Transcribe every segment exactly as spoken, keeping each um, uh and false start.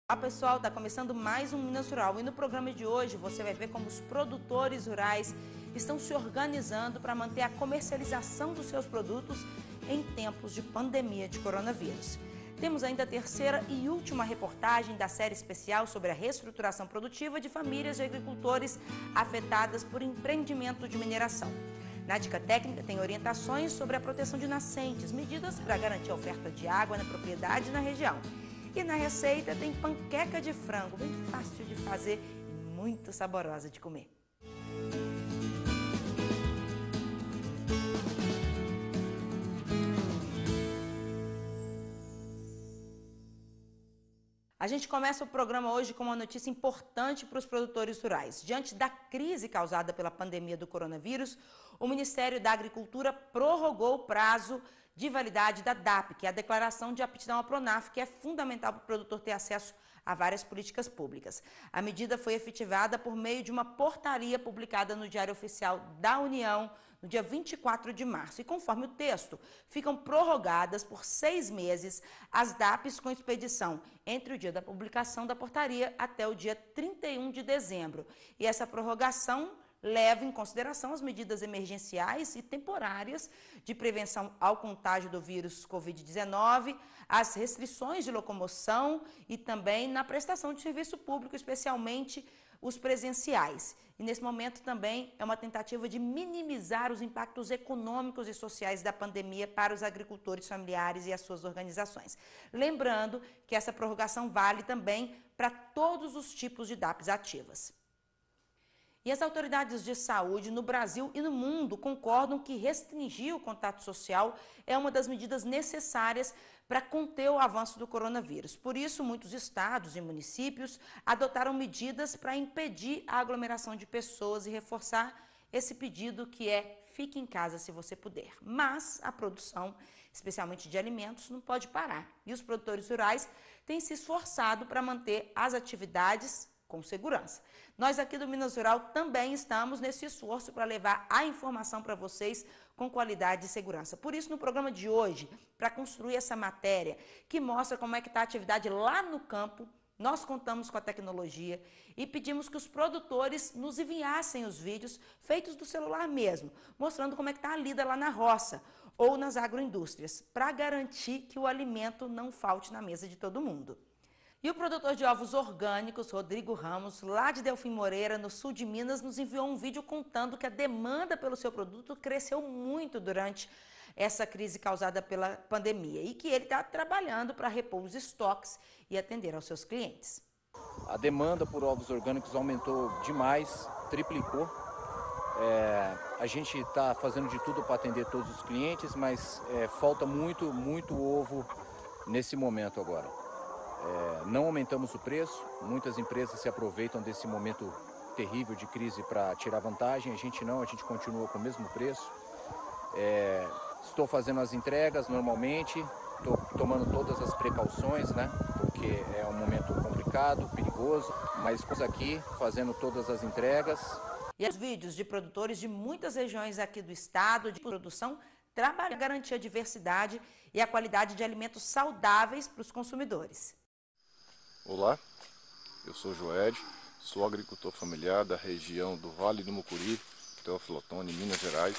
Olá pessoal, está começando mais um Minas Rural e no programa de hoje você vai ver como os produtores rurais estão se organizando para manter a comercialização dos seus produtos em tempos de pandemia de coronavírus. Temos ainda a terceira e última reportagem da série especial sobre a reestruturação produtiva de famílias de agricultores afetadas por empreendimento de mineração. Na dica técnica tem orientações sobre a proteção de nascentes, medidas para garantir a oferta de água na propriedade e na região. E na receita tem panqueca de frango, bem fácil de fazer e muito saborosa de comer. A gente começa o programa hoje com uma notícia importante para os produtores rurais. Diante da crise causada pela pandemia do coronavírus, o Ministério da Agricultura prorrogou o prazo de validade da D A P, que é a Declaração de Aptidão à Pronaf, que é fundamental para o produtor ter acesso a várias políticas públicas. A medida foi efetivada por meio de uma portaria publicada no Diário Oficial da União no dia vinte e quatro de março. E conforme o texto, ficam prorrogadas por seis meses as D A Ps com expedição entre o dia da publicação da portaria até o dia trinta e um de dezembro. E essa prorrogação leva em consideração as medidas emergenciais e temporárias de prevenção ao contágio do vírus covid dezenove, as restrições de locomoção e também na prestação de serviço público, especialmente os presenciais. E nesse momento também é uma tentativa de minimizar os impactos econômicos e sociais da pandemia para os agricultores familiares e as suas organizações. Lembrando que essa prorrogação vale também para todos os tipos de D A Ps ativas. E as autoridades de saúde no Brasil e no mundo concordam que restringir o contato social é uma das medidas necessárias para conter o avanço do coronavírus. Por isso, muitos estados e municípios adotaram medidas para impedir a aglomeração de pessoas e reforçar esse pedido que é fique em casa se você puder. Mas a produção, especialmente de alimentos, não pode parar. E os produtores rurais têm se esforçado para manter as atividades com segurança. Nós aqui do Minas Rural também estamos nesse esforço para levar a informação para vocês com qualidade e segurança. Por isso, no programa de hoje, para construir essa matéria que mostra como é que está a atividade lá no campo, nós contamos com a tecnologia e pedimos que os produtores nos enviassem os vídeos feitos do celular mesmo, mostrando como é que está a lida lá na roça ou nas agroindústrias, para garantir que o alimento não falte na mesa de todo mundo. E o produtor de ovos orgânicos, Rodrigo Ramos, lá de Delfim Moreira, no sul de Minas, nos enviou um vídeo contando que a demanda pelo seu produto cresceu muito durante essa crise causada pela pandemia e que ele está trabalhando para repor os estoques e atender aos seus clientes. A demanda por ovos orgânicos aumentou demais, triplicou. É, a gente está fazendo de tudo para atender todos os clientes, mas é, falta muito, muito ovo nesse momento agora. É, não aumentamos o preço, muitas empresas se aproveitam desse momento terrível de crise para tirar vantagem, a gente não, a gente continua com o mesmo preço. É, estou fazendo as entregas normalmente, estou tomando todas as precauções, né, porque é um momento complicado, perigoso, mas estamos aqui fazendo todas as entregas. E os vídeos de produtores de muitas regiões aqui do estado de produção trabalham para garantir a diversidade e a qualidade de alimentos saudáveis para os consumidores. Olá, eu sou Joed, sou agricultor familiar da região do Vale do Mucuri, Teófilo Otoni, Minas Gerais.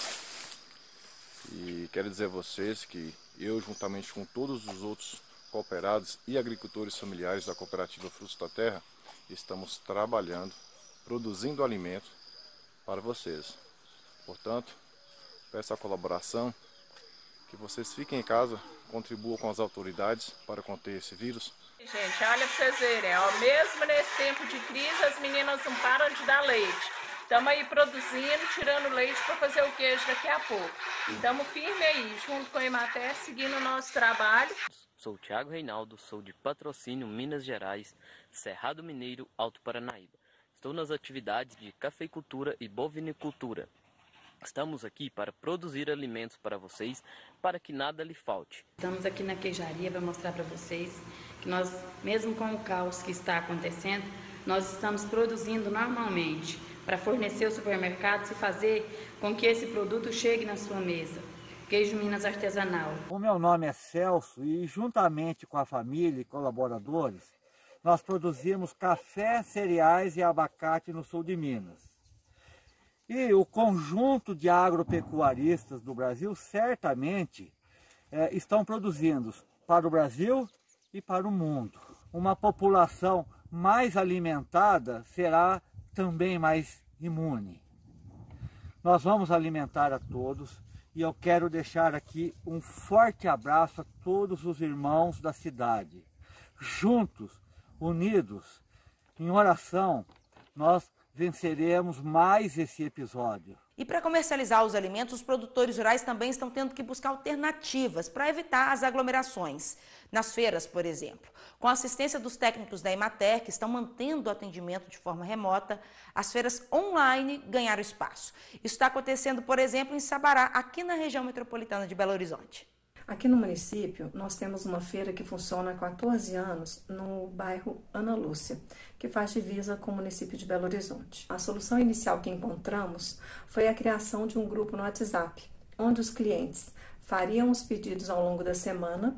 E quero dizer a vocês que eu, juntamente com todos os outros cooperados e agricultores familiares da cooperativa Frutos da Terra, estamos trabalhando, produzindo alimento para vocês. Portanto, peço a colaboração, que vocês fiquem em casa, contribuam com as autoridades para conter esse vírus. Gente, olha para vocês verem, ó, mesmo nesse tempo de crise, as meninas não param de dar leite. Estamos aí produzindo, tirando leite para fazer o queijo daqui a pouco. Estamos firmes aí, junto com a Emater, seguindo o nosso trabalho. Sou o Thiago Reinaldo, sou de Patrocínio, Minas Gerais, Cerrado Mineiro, Alto Paranaíba. Estou nas atividades de cafeicultura e bovinicultura. Estamos aqui para produzir alimentos para vocês, para que nada lhe falte. Estamos aqui na queijaria para mostrar para vocês que nós, mesmo com o caos que está acontecendo, nós estamos produzindo normalmente para fornecer aos supermercados e fazer com que esse produto chegue na sua mesa. Queijo Minas artesanal. O meu nome é Celso e, juntamente com a família e colaboradores, nós produzimos café, cereais e abacate no sul de Minas. E o conjunto de agropecuaristas do Brasil certamente é, estão produzindo para o Brasil e para o mundo. Uma população mais alimentada será também mais imune. Nós vamos alimentar a todos e eu quero deixar aqui um forte abraço a todos os irmãos da cidade. Juntos, unidos, em oração, nós venceremos mais esse episódio. E para comercializar os alimentos, os produtores rurais também estão tendo que buscar alternativas para evitar as aglomerações. Nas feiras, por exemplo. Com a assistência dos técnicos da Emater, que estão mantendo o atendimento de forma remota, as feiras online ganharam espaço. Isso está acontecendo, por exemplo, em Sabará, aqui na região metropolitana de Belo Horizonte. Aqui no município, nós temos uma feira que funciona há quatorze anos no bairro Ana Lúcia, que faz divisa com o município de Belo Horizonte. A solução inicial que encontramos foi a criação de um grupo no WhatsApp, onde os clientes fariam os pedidos ao longo da semana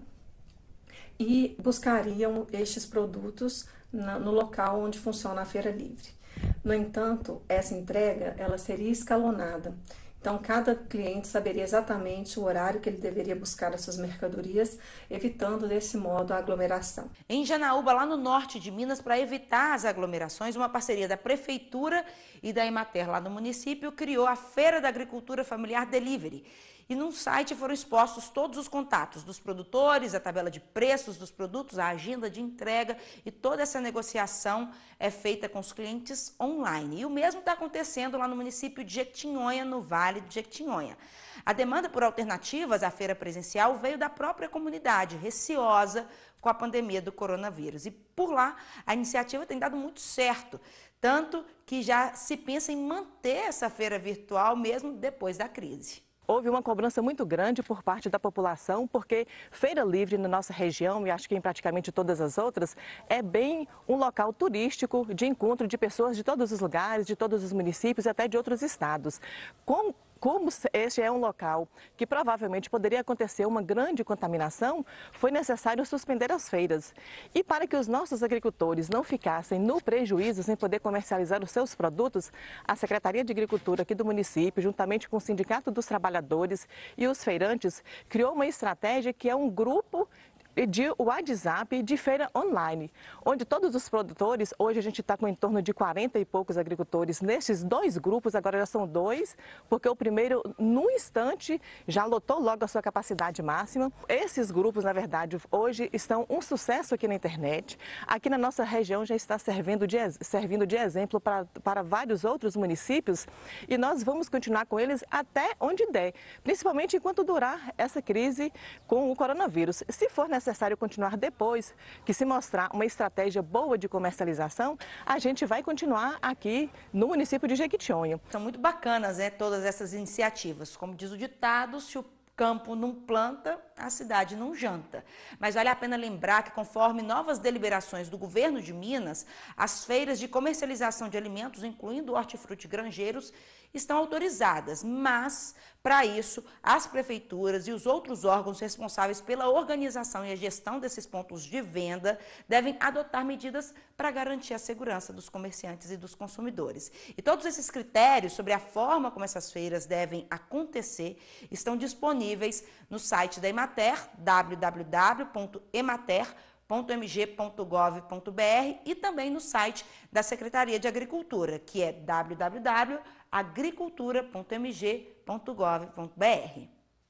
e buscariam estes produtos no local onde funciona a feira livre. No entanto, essa entrega ela seria escalonada. Então, cada cliente saberia exatamente o horário que ele deveria buscar as suas mercadorias, evitando, desse modo, a aglomeração. Em Janaúba, lá no norte de Minas, para evitar as aglomerações, uma parceria da Prefeitura e da Emater, lá no município, criou a Feira da Agricultura Familiar Delivery. E num site foram expostos todos os contatos dos produtores, a tabela de preços dos produtos, a agenda de entrega e toda essa negociação é feita com os clientes online. E o mesmo está acontecendo lá no município de Jequitinhonha, no Vale de Jequitinhonha. A demanda por alternativas à feira presencial veio da própria comunidade, receosa com a pandemia do coronavírus. E por lá, a iniciativa tem dado muito certo, tanto que já se pensa em manter essa feira virtual mesmo depois da crise. Houve uma cobrança muito grande por parte da população, porque Feira Livre na nossa região, e acho que em praticamente todas as outras, é bem um local turístico de encontro de pessoas de todos os lugares, de todos os municípios e até de outros estados. Com Como este é um local que provavelmente poderia acontecer uma grande contaminação, foi necessário suspender as feiras. E para que os nossos agricultores não ficassem no prejuízo sem poder comercializar os seus produtos, a Secretaria de Agricultura aqui do município, juntamente com o Sindicato dos Trabalhadores e os feirantes, criou uma estratégia que é um grupo de WhatsApp de feira online, onde todos os produtores, hoje a gente está com em torno de quarenta e poucos agricultores nesses dois grupos, agora já são dois, porque o primeiro, num instante, já lotou logo a sua capacidade máxima. Esses grupos, na verdade, hoje estão um sucesso aqui na internet. Aqui na nossa região já está servindo de, servindo de exemplo para, para vários outros municípios e nós vamos continuar com eles até onde der, principalmente enquanto durar essa crise com o coronavírus. Se for necessário, necessário continuar depois que se mostrar uma estratégia boa de comercialização, a gente vai continuar aqui no município de Jequitinhonha. São muito bacanas, né, todas essas iniciativas. Como diz o ditado, se o campo não planta, a cidade não janta. Mas vale a pena lembrar que, conforme novas deliberações do governo de Minas, as feiras de comercialização de alimentos, incluindo hortifruti granjeiros, estão autorizadas, mas, para isso, as prefeituras e os outros órgãos responsáveis pela organização e a gestão desses pontos de venda devem adotar medidas para garantir a segurança dos comerciantes e dos consumidores. E todos esses critérios sobre a forma como essas feiras devem acontecer estão disponíveis no site da Emater, w w w ponto emater ponto m g ponto gov ponto b r, e também no site da Secretaria de Agricultura, que é w w w ponto agricultura ponto m g ponto gov ponto b r.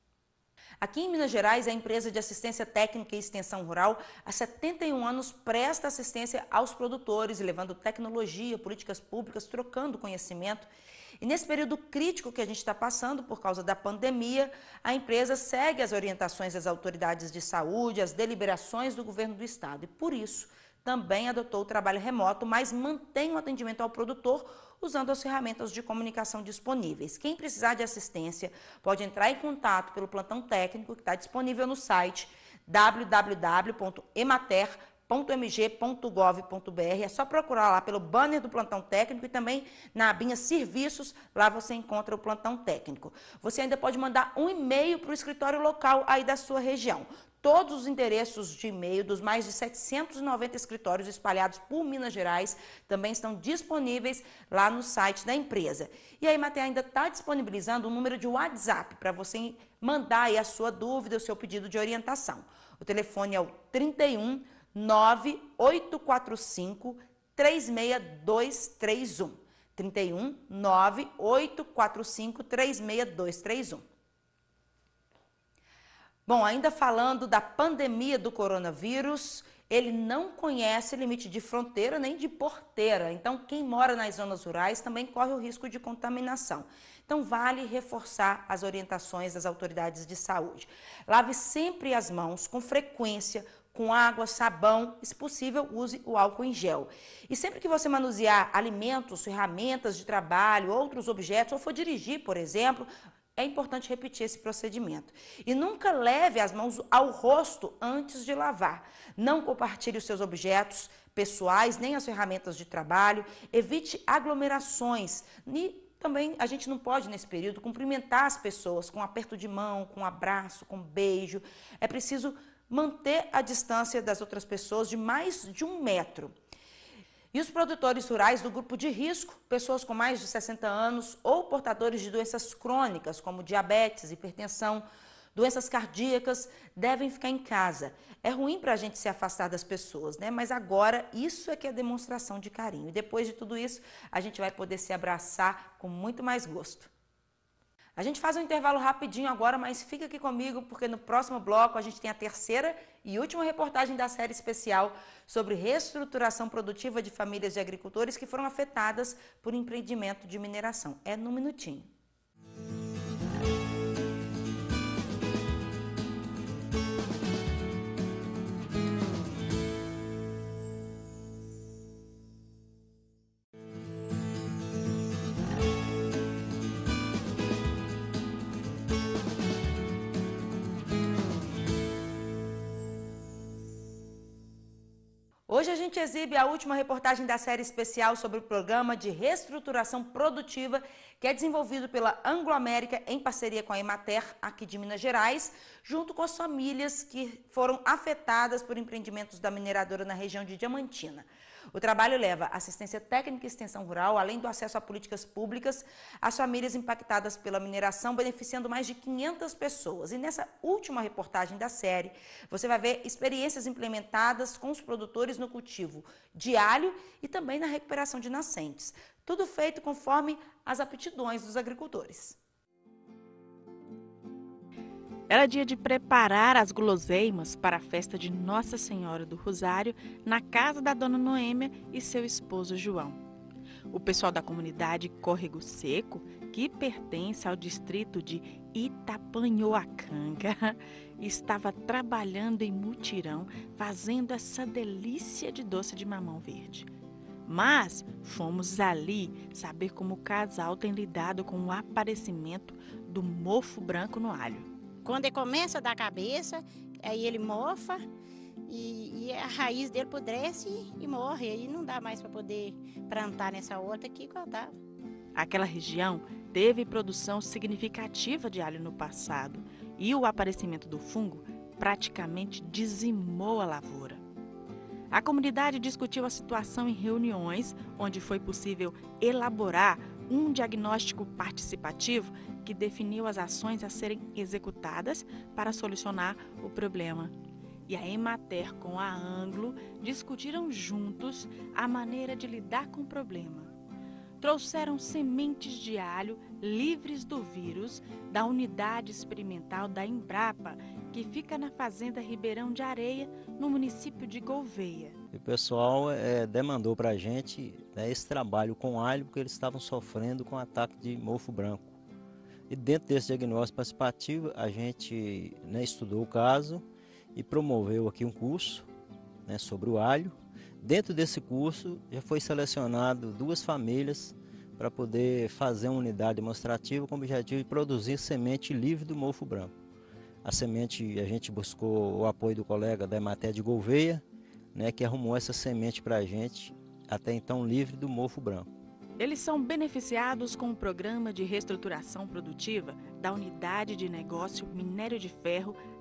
Aqui em Minas Gerais, a empresa de assistência técnica e extensão rural há setenta e um anos presta assistência aos produtores, levando tecnologia, políticas públicas, trocando conhecimento. E nesse período crítico que a gente está passando por causa da pandemia, a empresa segue as orientações das autoridades de saúde, as deliberações do governo do estado. E por isso, também adotou o trabalho remoto, mas mantém o atendimento ao produtor usando as ferramentas de comunicação disponíveis. Quem precisar de assistência pode entrar em contato pelo plantão técnico que está disponível no site w w w ponto emater ponto m g ponto gov ponto b r. É só procurar lá pelo banner do plantão técnico e também na abinha serviços, lá você encontra o plantão técnico. Você ainda pode mandar um e-mail para o escritório local aí da sua região. Todos os endereços de e-mail dos mais de setecentos e noventa escritórios espalhados por Minas Gerais também estão disponíveis lá no site da empresa. E a Emater ainda está disponibilizando um número de WhatsApp para você mandar aí a sua dúvida, o seu pedido de orientação. O telefone é o trinta e um, nove oito quatro cinco, três seis dois três um. trinta e um, nove oito quatro cinco, três seis dois três um. Bom, ainda falando da pandemia do coronavírus, ele não conhece limite de fronteira nem de porteira. Então, quem mora nas zonas rurais também corre o risco de contaminação. Então, vale reforçar as orientações das autoridades de saúde. Lave sempre as mãos com frequência, com água, sabão e, se possível, use o álcool em gel. E sempre que você manusear alimentos, ferramentas de trabalho, outros objetos, ou for dirigir, por exemplo, é importante repetir esse procedimento. E nunca leve as mãos ao rosto antes de lavar. Não compartilhe os seus objetos pessoais, nem as ferramentas de trabalho. Evite aglomerações. E também a gente não pode, nesse período, cumprimentar as pessoas com um aperto de mão, com um abraço, com um beijo. É preciso manter a distância das outras pessoas de mais de um metro. E os produtores rurais do grupo de risco, pessoas com mais de sessenta anos ou portadores de doenças crônicas, como diabetes, hipertensão, doenças cardíacas, devem ficar em casa. É ruim para a gente se afastar das pessoas, né? Mas agora isso é que é demonstração de carinho. E depois de tudo isso, a gente vai poder se abraçar com muito mais gosto. A gente faz um intervalo rapidinho agora, mas fica aqui comigo, porque no próximo bloco a gente tem a terceira e última reportagem da série especial sobre reestruturação produtiva de famílias de agricultores que foram afetadas por empreendimento de mineração. É no minutinho. Hoje a gente exibe a última reportagem da série especial sobre o programa de reestruturação produtiva que é desenvolvido pela Anglo América em parceria com a Emater, aqui de Minas Gerais, junto com as famílias que foram afetadas por empreendimentos da mineradora na região de Diamantina. O trabalho leva assistência técnica e extensão rural, além do acesso a políticas públicas, às famílias impactadas pela mineração, beneficiando mais de quinhentas pessoas. E nessa última reportagem da série, você vai ver experiências implementadas com os produtores no cultivo de alho e também na recuperação de nascentes. Tudo feito conforme as aptidões dos agricultores. Era dia de preparar as guloseimas para a festa de Nossa Senhora do Rosário na casa da dona Noêmia e seu esposo João. O pessoal da comunidade Córrego Seco, que pertence ao distrito de Itapanhoacanga, estava trabalhando em mutirão, fazendo essa delícia de doce de mamão verde. Mas fomos ali saber como o casal tem lidado com o aparecimento do mofo branco no alho. Quando ele começa a dar cabeça, aí ele mofa e, e a raiz dele apodrece e, e morre. Aí não dá mais para poder plantar nessa horta aqui igual dava. Aquela região teve produção significativa de alho no passado e o aparecimento do fungo praticamente dizimou a lavoura. A comunidade discutiu a situação em reuniões, onde foi possível elaborar um diagnóstico participativo que definiu as ações a serem executadas para solucionar o problema. E a Emater com a Anglo discutiram juntos a maneira de lidar com o problema. Trouxeram sementes de alho livres do vírus da unidade experimental da Embrapa, que fica na fazenda Ribeirão de Areia, no município de Gouveia. O pessoal é, demandou para a gente, né, esse trabalho com alho, porque eles estavam sofrendo com ataque de mofo branco. E dentro desse diagnóstico participativo, a gente, né, estudou o caso e promoveu aqui um curso, né, sobre o alho. Dentro desse curso já foi selecionado duas famílias para poder fazer uma unidade demonstrativa com o objetivo de produzir semente livre do mofo branco. A semente, a gente buscou o apoio do colega da Emater de Gouveia, né, que arrumou essa semente para a gente, até então livre do mofo branco. Eles são beneficiados com o programa de reestruturação produtiva da Unidade de Negócio Minério de Ferro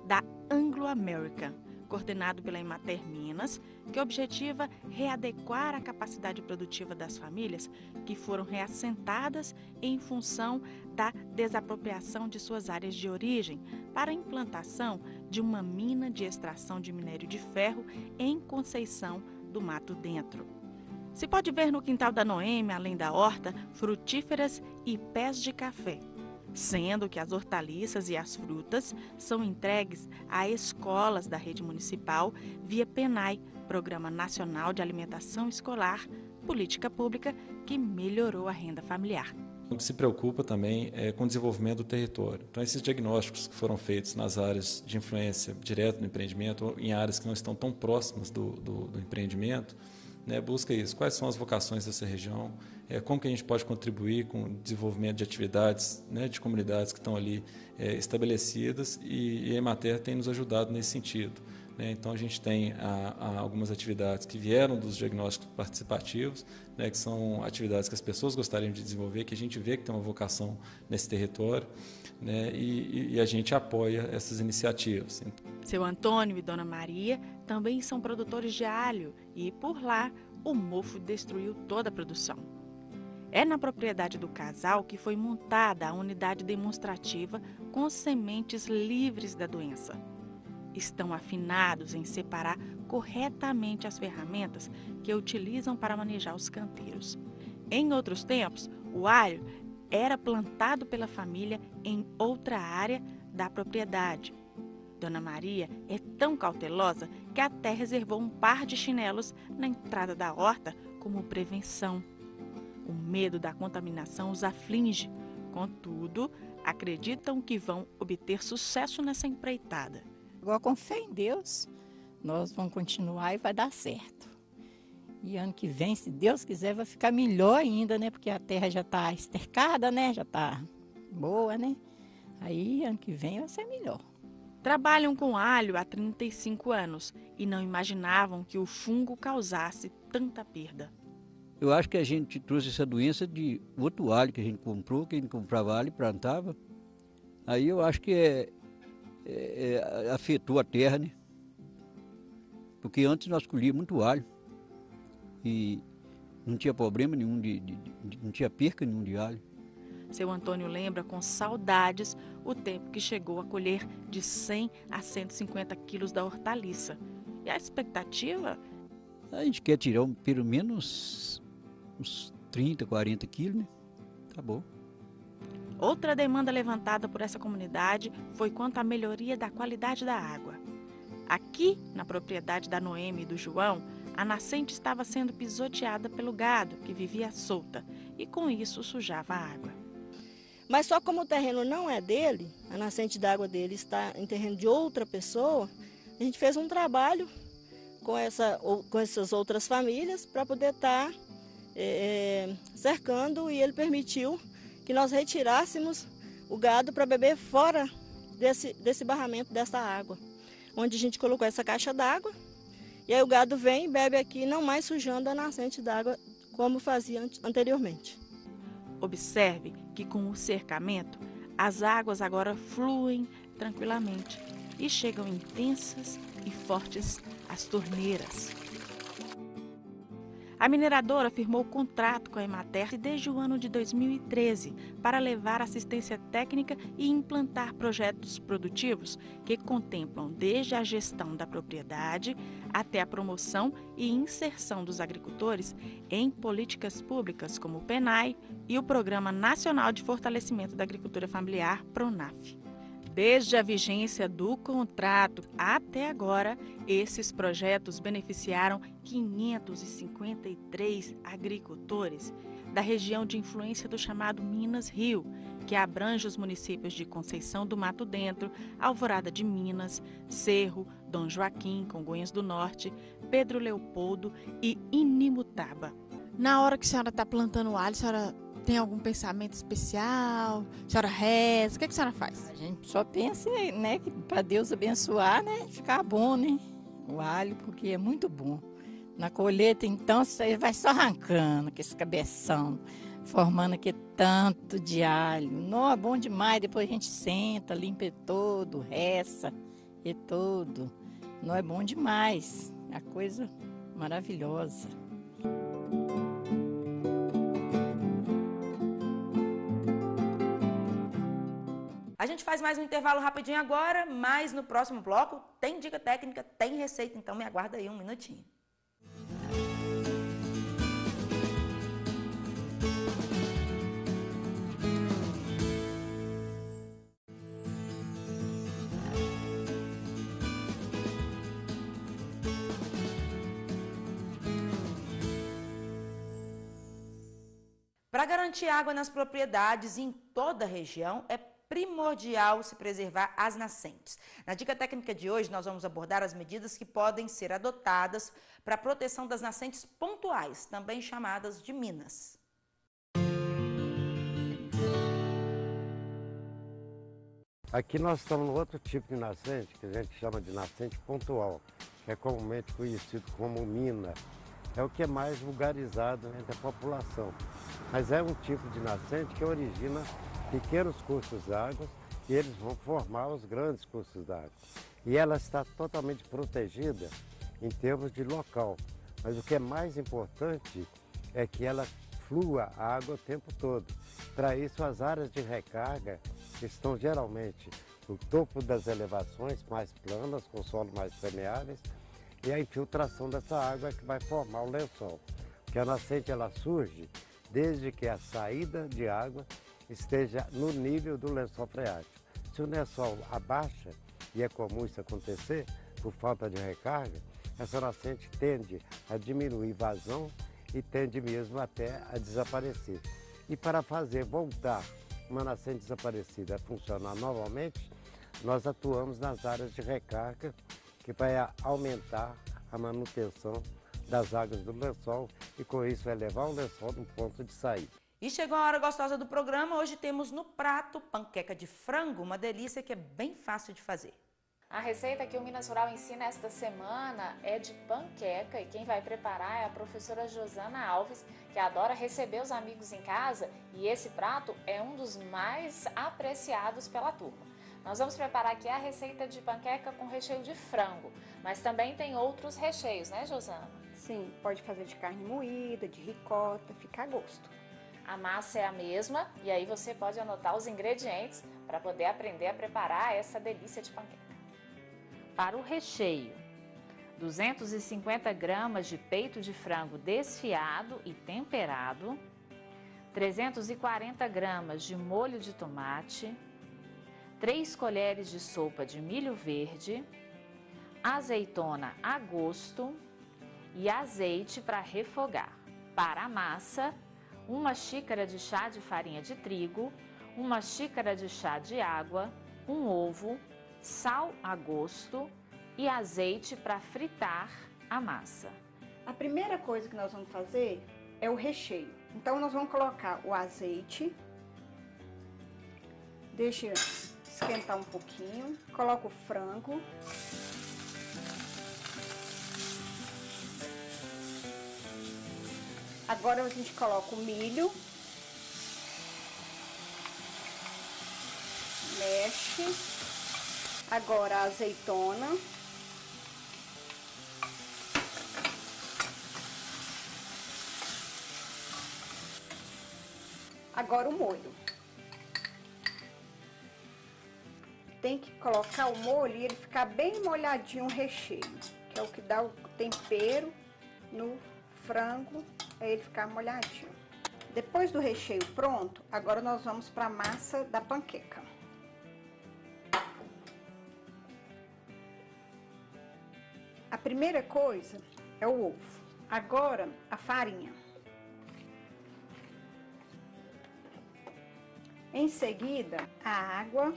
da Anglo American, coordenado pela Emater Minas, que objetiva readequar a capacidade produtiva das famílias que foram reassentadas em função da desapropriação de suas áreas de origem para a implantação de uma mina de extração de minério de ferro em Conceição do Mato Dentro. Se pode ver no quintal da Noemi, além da horta, frutíferas e pés de café, sendo que as hortaliças e as frutas são entregues a escolas da rede municipal via PENAI, Programa Nacional de Alimentação Escolar, política pública que melhorou a renda familiar. O que se preocupa também é com o desenvolvimento do território. Então, esses diagnósticos que foram feitos nas áreas de influência direta no empreendimento, ou em áreas que não estão tão próximas do, do, do empreendimento, né, busca isso. Quais são as vocações dessa região? É, como que a gente pode contribuir com o desenvolvimento de atividades, né, de comunidades que estão ali é, estabelecidas, e, e a Emater tem nos ajudado nesse sentido. Né? Então, a gente tem a, a algumas atividades que vieram dos diagnósticos participativos, né, que são atividades que as pessoas gostariam de desenvolver, que a gente vê que tem uma vocação nesse território, né, e, e a gente apoia essas iniciativas. Seu Antônio e Dona Maria também são produtores de alho e, por lá, o mofo destruiu toda a produção. É na propriedade do casal que foi montada a unidade demonstrativa com sementes livres da doença. Estão afinados em separar corretamente as ferramentas que utilizam para manejar os canteiros. Em outros tempos, o alho era plantado pela família em outra área da propriedade. Dona Maria é tão cautelosa que até reservou um par de chinelos na entrada da horta como prevenção. O medo da contaminação os aflige. Contudo, acreditam que vão obter sucesso nessa empreitada. Agora, com fé em Deus, nós vamos continuar e vai dar certo. E ano que vem, se Deus quiser, vai ficar melhor ainda, né? Porque a terra já está estercada, né? Já está boa, né? Aí, ano que vem vai ser melhor. Trabalham com alho há trinta e cinco anos e não imaginavam que o fungo causasse tanta perda. Eu acho que a gente trouxe essa doença de outro alho que a gente comprou, que a gente comprava alho e plantava. Aí eu acho que é, é, é, afetou a terra, né? Porque antes nós colhíamos muito alho e não tinha problema nenhum, de, de, de, não tinha perca nenhum de alho. Seu Antônio lembra com saudades o tempo que chegou a colher de cem a cento e cinquenta quilos da hortaliça. E a expectativa? A gente quer tirar pelo menos uns trinta, quarenta quilos, né? Tá bom. Outra demanda levantada por essa comunidade foi quanto à melhoria da qualidade da água. Aqui, na propriedade da Noemi e do João, a nascente estava sendo pisoteada pelo gado, que vivia solta, e com isso sujava a água. Mas só como o terreno não é dele, a nascente d'água dele está em terreno de outra pessoa, a gente fez um trabalho com, essa, com essas outras famílias para poder estar é, cercando, e ele permitiu que nós retirássemos o gado para beber fora desse, desse barramento, dessa água, onde a gente colocou essa caixa d'água, e aí o gado vem e bebe aqui, não mais sujando a nascente d'água como fazia anteriormente. Observe que com o cercamento, as águas agora fluem tranquilamente e chegam intensas e fortes às torneiras. A mineradora firmou contrato com a Emater desde o ano de dois mil e treze para levar assistência técnica e implantar projetos produtivos que contemplam desde a gestão da propriedade até a promoção e inserção dos agricultores em políticas públicas como o PENAI e o Programa Nacional de Fortalecimento da Agricultura Familiar, PRONAF. Desde a vigência do contrato até agora, esses projetos beneficiaram quinhentos e cinquenta e três agricultores da região de influência do chamado Minas Rio, que abrange os municípios de Conceição do Mato Dentro, Alvorada de Minas, Cerro, Dom Joaquim, Congonhas do Norte, Pedro Leopoldo e Inimutaba. Na hora que a senhora está plantando alho, a senhora tem algum pensamento especial? A senhora reza? O que, é que a senhora faz? A gente só pensa, né, para Deus abençoar, né, ficar bom, né, o alho, porque é muito bom. Na colheita, então, você vai só arrancando com esse cabeção, formando aqui tanto de alho. Não, é bom demais, depois a gente senta, limpa todo, reza e tudo. Não é bom demais, é uma coisa maravilhosa. A gente faz mais um intervalo rapidinho agora, mas no próximo bloco tem dica técnica, tem receita, então me aguarda aí um minutinho. Para garantir água nas propriedades em toda a região, é primordial se preservar as nascentes. Na dica técnica de hoje, nós vamos abordar as medidas que podem ser adotadas para a proteção das nascentes pontuais, também chamadas de minas. Aqui nós estamos no outro tipo de nascente, que a gente chama de nascente pontual, que é comumente conhecido como mina. É o que é mais vulgarizado entre a população. Mas é um tipo de nascente que origina pequenos cursos d'água e eles vão formar os grandes cursos d'água. E ela está totalmente protegida em termos de local. Mas o que é mais importante é que ela flua a água o tempo todo. Para isso, as áreas de recarga estão geralmente no topo das elevações mais planas, com solos mais permeáveis, e a infiltração dessa água é que vai formar o lençol. Porque a nascente ela surge desde que a saída de água esteja no nível do lençol freático. Se o lençol abaixa, e é comum isso acontecer por falta de recarga, essa nascente tende a diminuir vazão e tende mesmo até a desaparecer. E para fazer voltar uma nascente desaparecida a funcionar novamente, nós atuamos nas áreas de recarga, que vai aumentar a manutenção das águas do lençol e com isso vai levar o lençol no ponto de saída. E chegou a hora gostosa do programa, hoje temos no prato panqueca de frango, uma delícia que é bem fácil de fazer. A receita que o Minas Rural ensina esta semana é de panqueca e quem vai preparar é a professora Josana Alves, que adora receber os amigos em casa e esse prato é um dos mais apreciados pela turma. Nós vamos preparar aqui a receita de panqueca com recheio de frango, mas também tem outros recheios, né, Josana? Sim, pode fazer de carne moída, de ricota, fica a gosto. A massa é a mesma e aí você pode anotar os ingredientes para poder aprender a preparar essa delícia de panqueca. Para o recheio, duzentos e cinquenta gramas de peito de frango desfiado e temperado, trezentos e quarenta gramas de molho de tomate, três colheres de sopa de milho verde, azeitona a gosto e azeite para refogar. Para a massa, uma xícara de chá de farinha de trigo, uma xícara de chá de água, um ovo, sal a gosto e azeite para fritar a massa. A primeira coisa que nós vamos fazer é o recheio. Então nós vamos colocar o azeite, deixa esquentar um pouquinho, coloca o frango, agora a gente coloca o milho, mexe, agora a azeitona, agora o molho. Tem que colocar o molho e ele ficar bem molhadinho o recheio, que é o que dá o tempero no frango, é ele ficar molhadinho. Depois do recheio pronto, agora nós vamos para a massa da panqueca. A primeira coisa é o ovo. Agora a farinha. Em seguida, a água.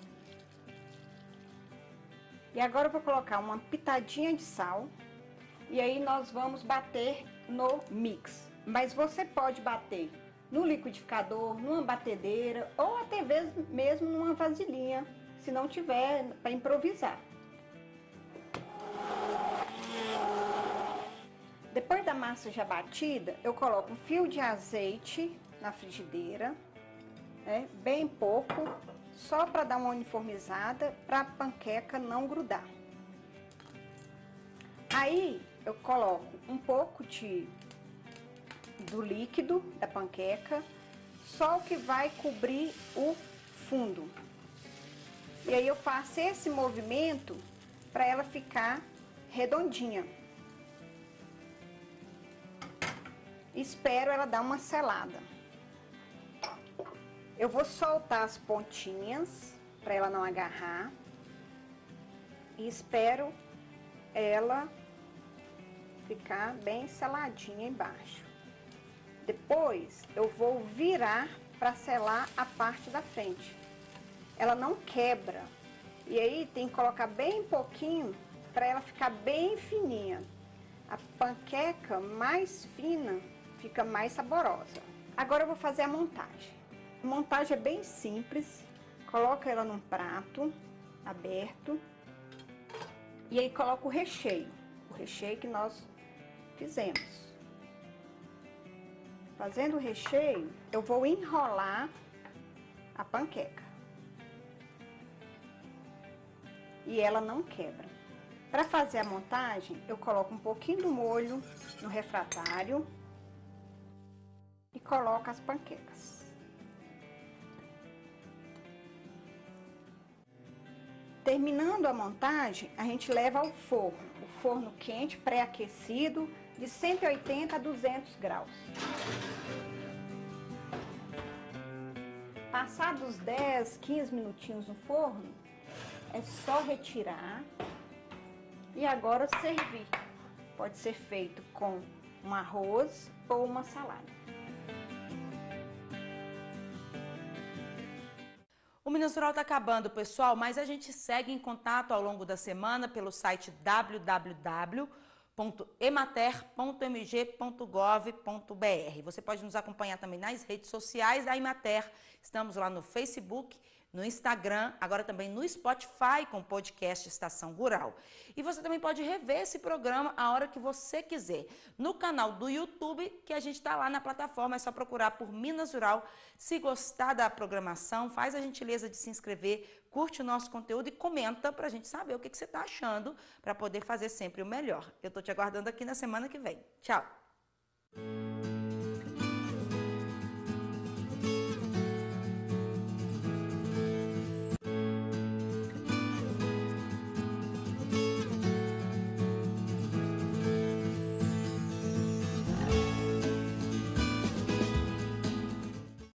E agora eu vou colocar uma pitadinha de sal e aí nós vamos bater no mix. Mas você pode bater no liquidificador, numa batedeira ou até mesmo numa vasilhinha, se não tiver, para improvisar. Depois da massa já batida, eu coloco um fio de azeite na frigideira, né, bem pouco, só para dar uma uniformizada, para a panqueca não grudar. Aí eu coloco um pouco de, do líquido da panqueca, só o que vai cobrir o fundo. E aí eu faço esse movimento para ela ficar redondinha. Espero ela dar uma selada. Eu vou soltar as pontinhas para ela não agarrar. E espero ela ficar bem seladinha embaixo. Depois eu vou virar para selar a parte da frente. Ela não quebra. E aí tem que colocar bem pouquinho para ela ficar bem fininha. A panqueca mais fina fica mais saborosa. Agora eu vou fazer a montagem. A montagem é bem simples. Coloca ela num prato aberto. E aí coloca o recheio. O recheio que nós fizemos. Fazendo o recheio, eu vou enrolar a panqueca. E ela não quebra. Para fazer a montagem, eu coloco um pouquinho do molho no refratário e coloco as panquecas. Terminando a montagem, a gente leva ao forno. O forno quente, pré-aquecido, de cento e oitenta a duzentos graus. Passados dez, quinze minutinhos no forno, é só retirar e agora servir. Pode ser feito com um arroz ou uma salada. O Minas Rural está acabando, pessoal, mas a gente segue em contato ao longo da semana pelo site w w w ponto emater ponto m g ponto gov ponto b r. Você pode nos acompanhar também nas redes sociais da Emater. Estamos lá no Facebook, no Instagram, agora também no Spotify com o podcast Estação Rural. E você também pode rever esse programa a hora que você quiser. No canal do YouTube, que a gente está lá na plataforma, é só procurar por Minas Rural. Se gostar da programação, faz a gentileza de se inscrever, curte o nosso conteúdo e comenta para a gente saber o que, que você está achando, para poder fazer sempre o melhor. Eu estou te aguardando aqui na semana que vem. Tchau!